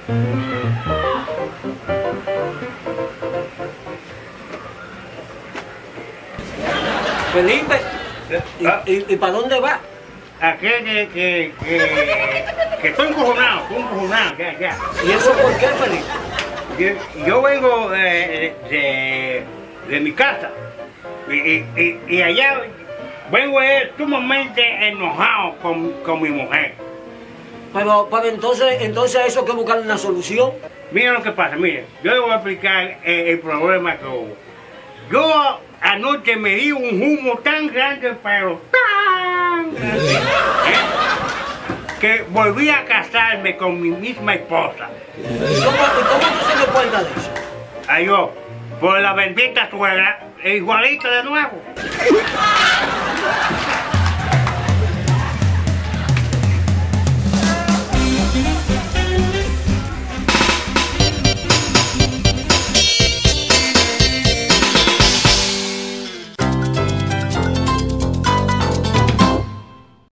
Felipe, ¿y para dónde va? Aquí que estoy encojonado, ya. ¿Y eso por qué, Felipe? Yo vengo de mi casa y allá vengo sumamente enojado con mi mujer. Pero entonces a eso hay que buscar una solución. Mira lo que pasa, mire, yo le voy a explicar el problema que hubo. Yo anoche me di un humo tan grande, pero tan grande, que volví a casarme con mi misma esposa. ¿Y cómo tú se me cuenta de eso? Ay, yo, por la bendita suegra, igualita de nuevo.